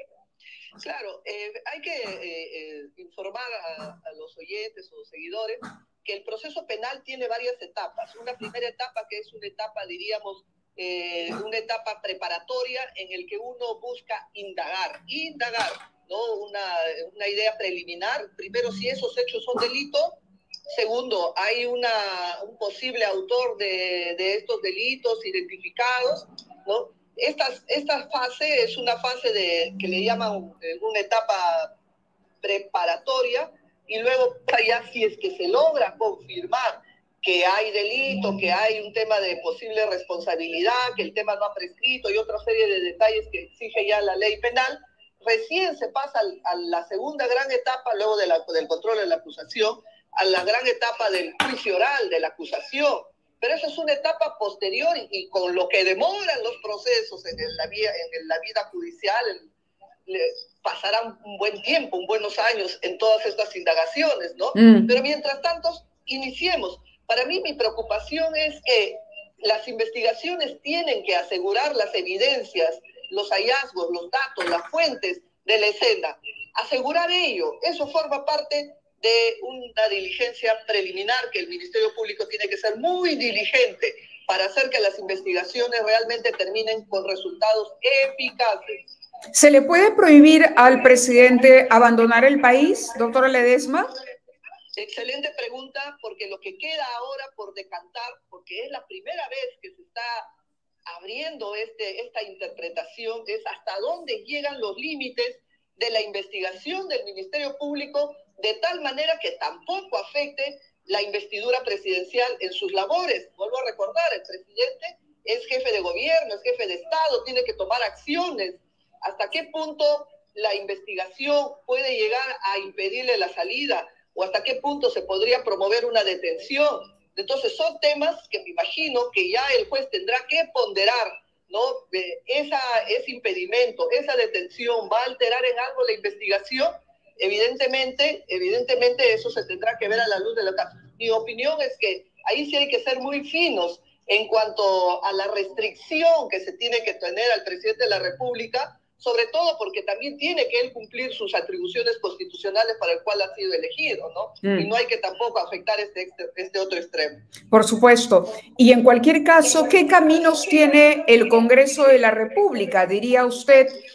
Claro, eh, hay que eh, eh, informar a, a los oyentes o seguidores que el proceso penal tiene varias etapas. Una primera etapa que es una etapa, diríamos, eh, una etapa preparatoria en el que uno busca indagar, indagar, ¿no? Una, una idea preliminar. Primero, si esos hechos son delito. Segundo, hay una, un posible autor de, de estos delitos identificados, ¿no? Esta, esta fase es una fase de, que le llaman una etapa preparatoria, y luego ya si es que se logra confirmar que hay delito, que hay un tema de posible responsabilidad, que el tema no ha prescrito y otra serie de detalles que exige ya la ley penal, recién se pasa a la segunda gran etapa, luego de la, del control de la acusación, a la gran etapa del juicio oral de la acusación. Pero eso es una etapa posterior y, y con lo que demoran los procesos en, el, la, vía, en el, la vida judicial, el, le, pasarán un buen tiempo, un buenos años en todas estas indagaciones, ¿no? Mm. Pero mientras tanto, iniciemos. Para mí mi preocupación es que las investigaciones tienen que asegurar las evidencias, los hallazgos, los datos, las fuentes de la escena. Asegurar ello, eso forma parte de una diligencia preliminar que el Ministerio Público tiene que ser muy diligente para hacer que las investigaciones realmente terminen con resultados eficaces. ¿Se le puede prohibir al presidente abandonar el país, doctora Ledesma? Excelente pregunta, porque lo que queda ahora por decantar, porque es la primera vez que se está abriendo este, esta interpretación, es hasta dónde llegan los límites de la investigación del Ministerio Público, de tal manera que tampoco afecte la investidura presidencial en sus labores. Vuelvo a recordar, el presidente es jefe de gobierno, es jefe de Estado, tiene que tomar acciones. ¿Hasta qué punto la investigación puede llegar a impedirle la salida? ¿O hasta qué punto se podría promover una detención? Entonces son temas que me imagino que ya el juez tendrá que ponderar, ¿no? Eh, esa, ese impedimento, esa detención, ¿va a alterar en algo la investigación? Evidentemente, evidentemente eso se tendrá que ver a la luz de la caso. Mi opinión es que ahí sí hay que ser muy finos en cuanto a la restricción que se tiene que tener al presidente de la República, sobre todo porque también tiene que él cumplir sus atribuciones constitucionales para el cual ha sido elegido, ¿no? Mm. Y no hay que tampoco afectar este, este otro extremo. Por supuesto. Y en cualquier caso, ¿qué caminos tiene el Congreso de la República? Diría usted,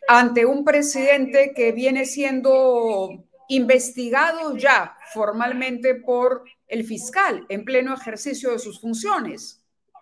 ante un presidente que viene siendo investigado ya formalmente por el fiscal en pleno ejercicio de sus funciones?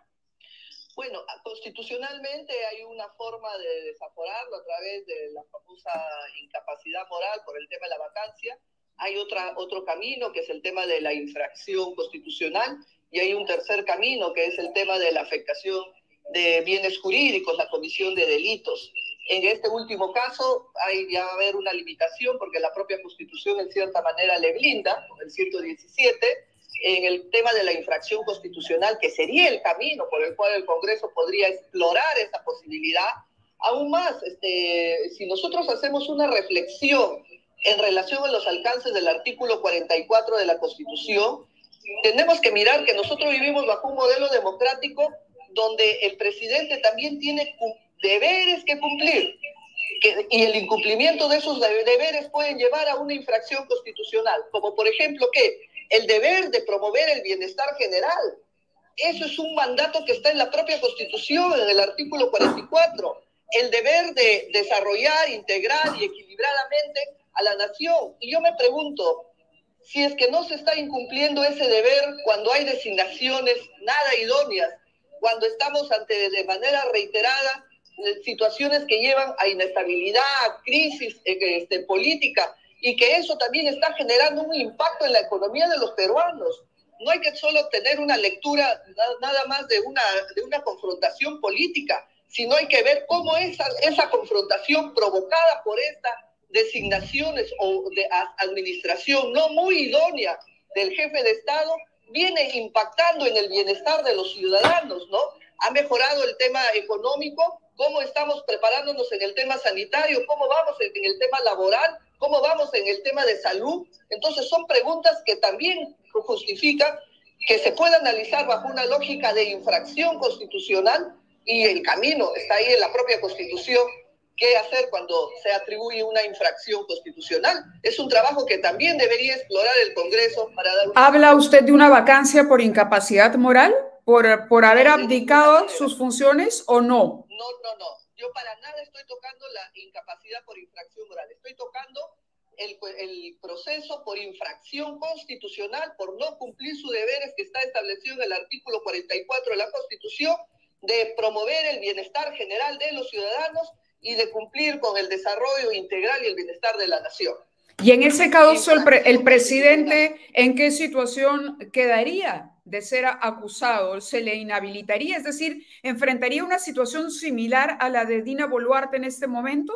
Bueno, constitucionalmente hay una forma de desaforarlo a través de la famosa incapacidad moral por el tema de la vacancia. Hay otra, otro camino que es el tema de la infracción constitucional y hay un tercer camino que es el tema de la afectación de bienes jurídicos, la comisión de delitos. En este último caso hay, ya va a haber una limitación porque la propia Constitución en cierta manera le blinda, con el ciento diecisiete, en el tema de la infracción constitucional, que sería el camino por el cual el Congreso podría explorar esa posibilidad. Aún más, este, si nosotros hacemos una reflexión en relación a los alcances del artículo cuarenta y cuatro de la Constitución, tenemos que mirar que nosotros vivimos bajo un modelo democrático donde el presidente también tiene deberes que cumplir, que, y el incumplimiento de esos deberes pueden llevar a una infracción constitucional, como por ejemplo que el deber de promover el bienestar general. Eso es un mandato que está en la propia Constitución, en el artículo cuarenta y cuatro. El deber de desarrollar, integrar y equilibradamente a la nación. Y yo me pregunto, si es que no se está incumpliendo ese deber cuando hay designaciones nada idóneas, cuando estamos ante de manera reiterada situaciones que llevan a inestabilidad, a crisis este, política, y que eso también está generando un impacto en la economía de los peruanos. No hay que solo tener una lectura nada más de una, de una confrontación política, sino hay que ver cómo esa, esa confrontación provocada por estas designaciones o de administración no muy idónea del jefe de Estado viene impactando en el bienestar de los ciudadanos, ¿no? Ha mejorado el tema económico, cómo estamos preparándonos en el tema sanitario, cómo vamos en el tema laboral, cómo vamos en el tema de salud. Entonces son preguntas que también justifican que se pueda analizar bajo una lógica de infracción constitucional, y el camino está ahí en la propia Constitución. ¿Qué hacer cuando se atribuye una infracción constitucional? Es un trabajo que también debería explorar el Congreso para dar una... ¿Habla usted de una vacancia por incapacidad moral? ¿Por, por haber abdicado sus funciones o no? No, no, no. Yo para nada estoy tocando la incapacidad por infracción moral. Estoy tocando el, el proceso por infracción constitucional, por no cumplir sus deberes que está establecido en el artículo cuarenta y cuatro de la Constitución, de promover el bienestar general de los ciudadanos y de cumplir con el desarrollo integral y el bienestar de la nación. Y en ese caso, el, pre el presidente, ¿en qué situación quedaría de ser acusado? ¿Se le inhabilitaría? Es decir, ¿enfrentaría una situación similar a la de Dina Boluarte en este momento?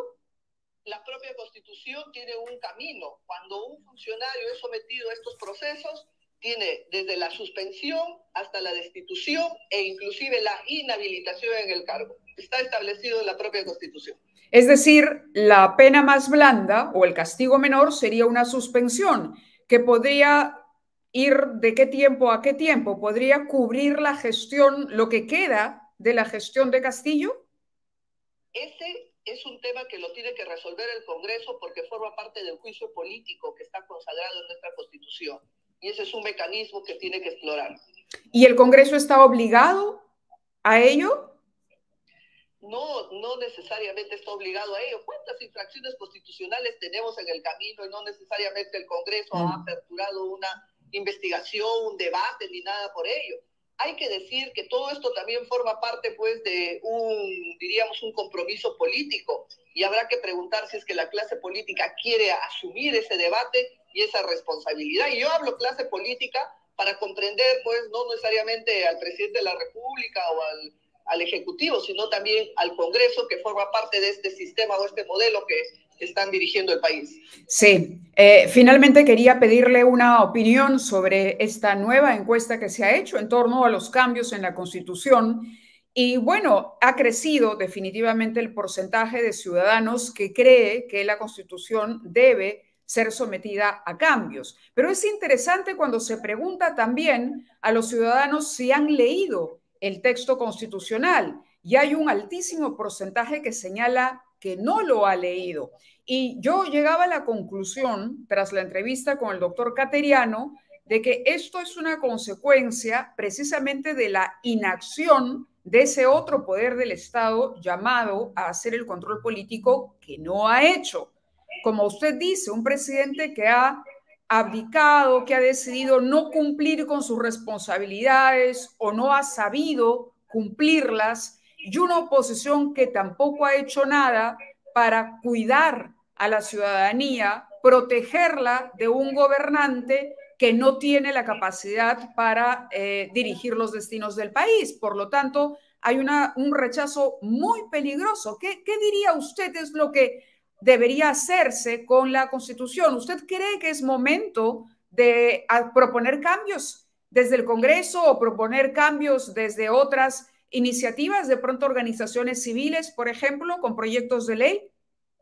La propia Constitución tiene un camino. Cuando un funcionario es sometido a estos procesos, tiene desde la suspensión hasta la destitución e inclusive la inhabilitación en el cargo. Está establecido en la propia Constitución. Es decir, la pena más blanda o el castigo menor sería una suspensión, que podría ir de qué tiempo a qué tiempo, podría cubrir la gestión, lo que queda de la gestión de Castillo. Ese es un tema que lo tiene que resolver el Congreso porque forma parte del juicio político que está consagrado en nuestra Constitución. Y ese es un mecanismo que tiene que explorar. ¿Y el Congreso está obligado a ello? No, no necesariamente está obligado a ello. ¿Cuántas infracciones constitucionales tenemos en el camino y no necesariamente el Congreso mm. ha aperturado una investigación, un debate ni nada por ello? Hay que decir que todo esto también forma parte, pues, de un, diríamos, un compromiso político, y habrá que preguntar si es que la clase política quiere asumir ese debate y esa responsabilidad. Y yo hablo clase política para comprender, pues, no necesariamente al presidente de la República o al, al Ejecutivo, sino también al Congreso, que forma parte de este sistema o este modelo que están dirigiendo el país. Sí, eh, finalmente quería pedirle una opinión sobre esta nueva encuesta que se ha hecho en torno a los cambios en la Constitución. Y bueno, ha crecido definitivamente el porcentaje de ciudadanos que cree que la Constitución debe ser sometida a cambios. Pero es interesante cuando se pregunta también a los ciudadanos si han leído el texto constitucional, y hay un altísimo porcentaje que señala que no lo ha leído. Y yo llegaba a la conclusión, tras la entrevista con el doctor Cateriano, de que esto es una consecuencia precisamente de la inacción de ese otro poder del Estado llamado a hacer el control político que no ha hecho. Como usted dice, un presidente que ha abdicado, que ha decidido no cumplir con sus responsabilidades o no ha sabido cumplirlas, y una oposición que tampoco ha hecho nada para cuidar a la ciudadanía, protegerla de un gobernante que no tiene la capacidad para eh, dirigir los destinos del país. Por lo tanto, hay una, un rechazo muy peligroso. ¿Qué, qué diría usted es lo que debería hacerse con la Constitución? ¿Usted cree que es momento de proponer cambios desde el Congreso o proponer cambios desde otras iniciativas, de pronto organizaciones civiles, por ejemplo, con proyectos de ley?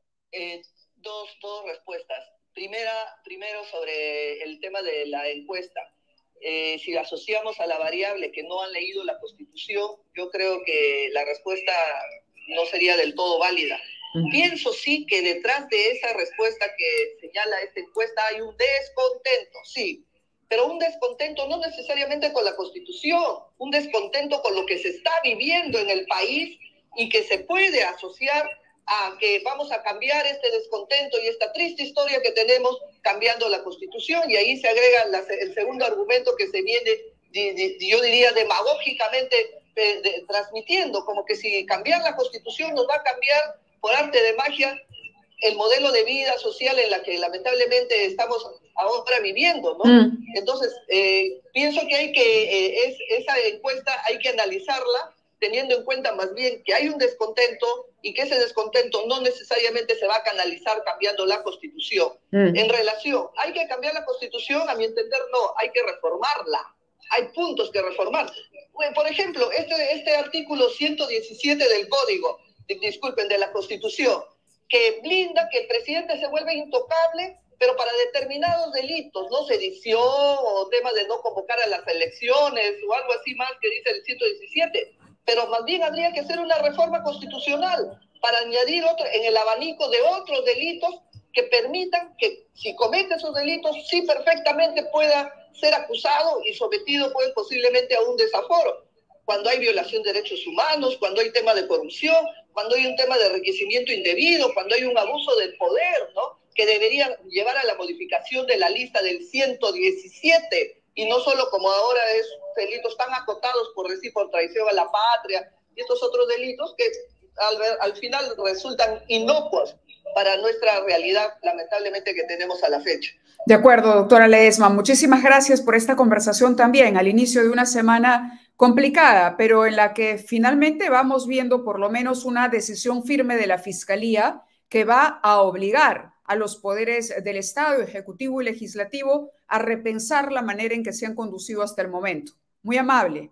Eh, dos, dos respuestas. Primera, primero sobre el tema de la encuesta. Eh, si asociamos a la variable que no han leído la Constitución, yo creo que la respuesta no sería del todo válida. Uh-huh. Pienso sí que detrás de esa respuesta que señala esta encuesta hay un descontento, sí, pero un descontento no necesariamente con la Constitución, un descontento con lo que se está viviendo en el país y que se puede asociar a que vamos a cambiar este descontento y esta triste historia que tenemos cambiando la Constitución. Y ahí se agrega la, el segundo argumento que se viene, de, de, yo diría, demagógicamente de, de, transmitiendo, como que si cambiar la Constitución nos va a cambiar por arte de magia el modelo de vida social en la que lamentablemente estamos ahora viviendo, ¿no? Mm. Entonces, eh, pienso que hay que, eh, es, esa encuesta hay que analizarla teniendo en cuenta más bien que hay un descontento y que ese descontento no necesariamente se va a canalizar cambiando la Constitución. Mm. En relación, ¿hay que cambiar la Constitución? A mi entender, no, hay que reformarla. Hay puntos que reformar. Por ejemplo, este, este artículo ciento diecisiete del Código, disculpen, de la Constitución, que blinda que el presidente se vuelve intocable, pero para determinados delitos, ¿no? Sedición o temas de no convocar a las elecciones o algo así más que dice el ciento diecisiete. Pero más bien habría que hacer una reforma constitucional para añadir otro, en el abanico de otros delitos que permitan que si comete esos delitos, sí perfectamente pueda ser acusado y sometido pues, posiblemente a un desaforo. Cuando hay violación de derechos humanos, cuando hay tema de corrupción, cuando hay un tema de enriquecimiento indebido, cuando hay un abuso del poder, ¿no? Que debería llevar a la modificación de la lista del ciento diecisiete, y no solo como ahora es delitos tan acotados por decir por traición a la patria y estos otros delitos que al, al final resultan inocuos para nuestra realidad, lamentablemente, que tenemos a la fecha. De acuerdo, doctora Ledesma. Muchísimas gracias por esta conversación también al inicio de una semana complicada, pero en la que finalmente vamos viendo por lo menos una decisión firme de la Fiscalía que va a obligar a los poderes del Estado, Ejecutivo y Legislativo, a repensar la manera en que se han conducido hasta el momento. Muy amable.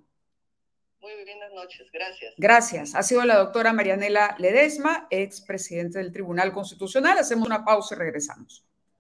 Muy buenas noches, gracias. Gracias. Ha sido la doctora Marianela Ledesma, expresidente del Tribunal Constitucional. Hacemos una pausa y regresamos.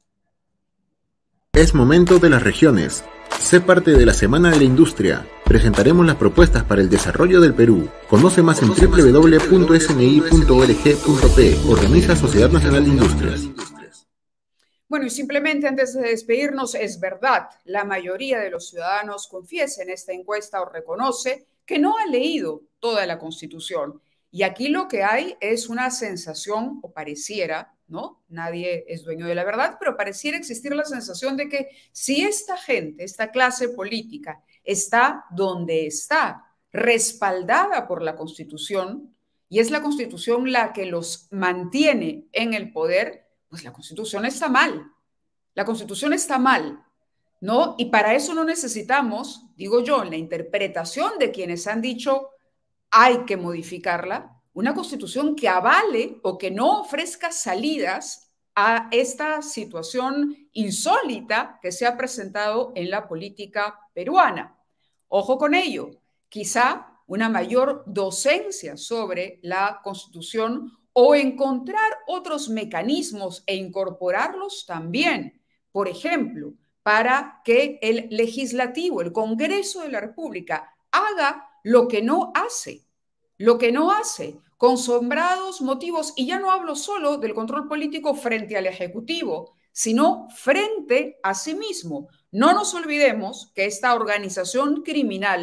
Es momento de las regiones. Sé parte de la Semana de la Industria. Presentaremos las propuestas para el desarrollo del Perú. Conoce más en doble u doble u doble u punto s n i punto org punto p. Organiza Sociedad Nacional de Industrias. Bueno, y simplemente antes de despedirnos, es verdad, la mayoría de los ciudadanos confiesa en esta encuesta o reconoce que no ha leído toda la Constitución. Y aquí lo que hay es una sensación, o pareciera, ¿no? Nadie es dueño de la verdad, pero pareciera existir la sensación de que si esta gente, esta clase política, está donde está, respaldada por la Constitución, y es la Constitución la que los mantiene en el poder, pues la Constitución está mal. La Constitución está mal, ¿no? Y para eso no necesitamos, digo yo, en la interpretación de quienes han dicho hay que modificarla, una Constitución que avale o que no ofrezca salidas a esta situación insólita que se ha presentado en la política peruana. Ojo con ello, quizá una mayor docencia sobre la Constitución o encontrar otros mecanismos e incorporarlos también, por ejemplo, para que el legislativo, el Congreso de la República, haga lo que no hace, lo que no hace, con sobrados motivos, y ya no hablo solo del control político frente al Ejecutivo, sino frente a sí mismo. No nos olvidemos que esta organización criminal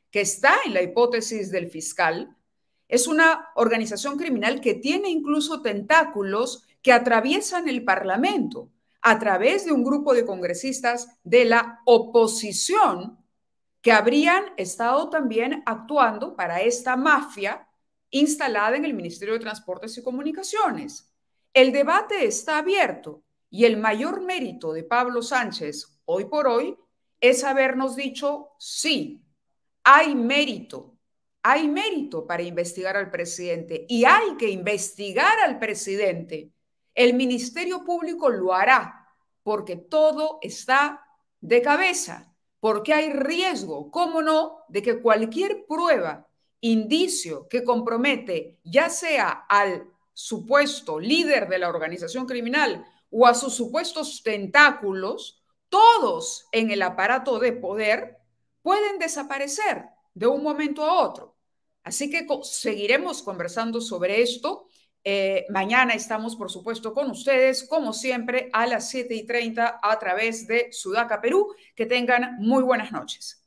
que está en la hipótesis del fiscal, es una organización criminal que tiene incluso tentáculos que atraviesan el Parlamento a través de un grupo de congresistas de la oposición que habrían estado también actuando para esta mafia instalada en el Ministerio de Transportes y Comunicaciones. El debate está abierto y el mayor mérito de Pablo Sánchez hoy por hoy es habernos dicho sí, hay mérito, hay mérito para investigar al presidente y hay que investigar al presidente. El Ministerio Público lo hará porque todo está de cabeza, porque hay riesgo, cómo no, de que cualquier prueba, indicio que compromete ya sea al supuesto líder de la organización criminal o a sus supuestos tentáculos, todos en el aparato de poder, pueden desaparecer de un momento a otro. Así que seguiremos conversando sobre esto. Eh, mañana estamos, por supuesto, con ustedes, como siempre, a las siete y treinta a través de Sudaca Perú. Que tengan muy buenas noches.